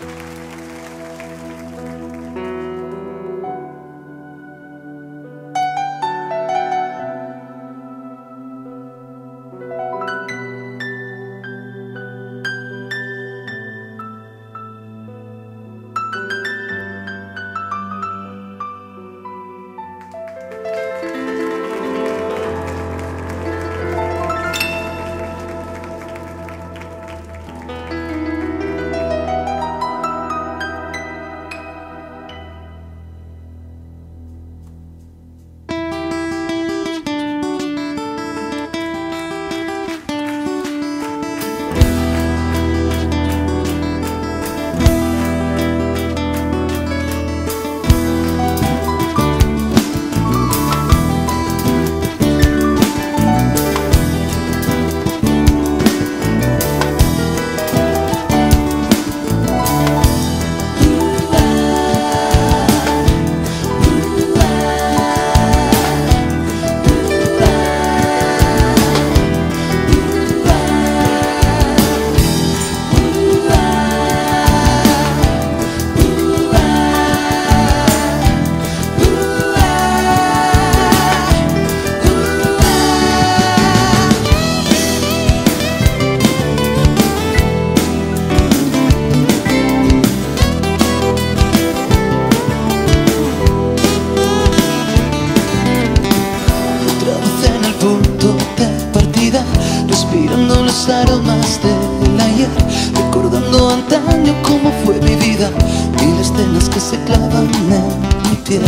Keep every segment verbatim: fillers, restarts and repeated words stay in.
Respirando los aromas del ayer, recordando antaño cómo fue mi vida, mil escenas que se clavan en mi piel.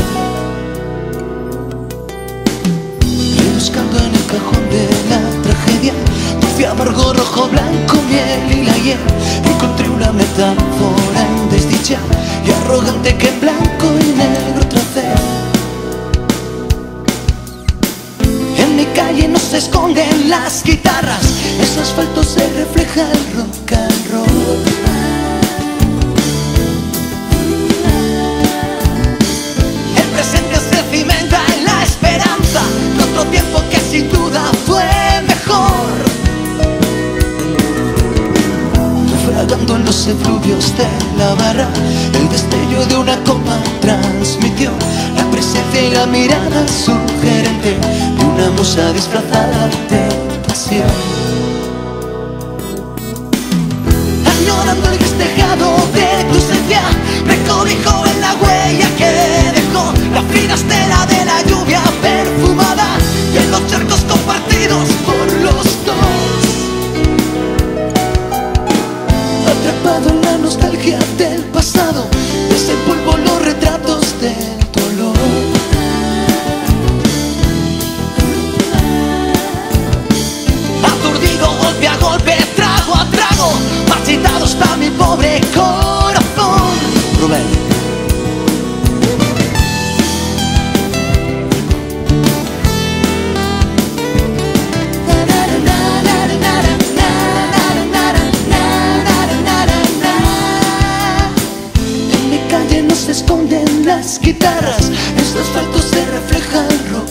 Rebuscando en el cajón de la tragedia, dulce, amargo, rojo, blanco, miel y la hiel, encontré una metáfora en desdicha y arrogante que en blanco y negro tracé. En mi calle no se esconden las guitarras, en su asfalto se refleja el rock and roll. El presente se cimenta en la esperanza de otro tiempo que sin duda fue mejor. Naufragando en los efluvios de la barra, el destello de una copa transmitió la presencia y la mirada sugerente de una musa disfrazada de pasión. Añorando el gris tejado de tu esencia, me cobijó en la huella que dejó la fina estela de la lluvia perfumada y en los charcos compartidos por los dos. Atrapado en la nostalgia del pasado, desempolvo los retratos del dolor. Aturdido golpe a golpe, trago a trago, marchitado está mi pobre corazón. Rubén. En mi calle no se esconden las guitarras, en su asfalto se refleja el rock.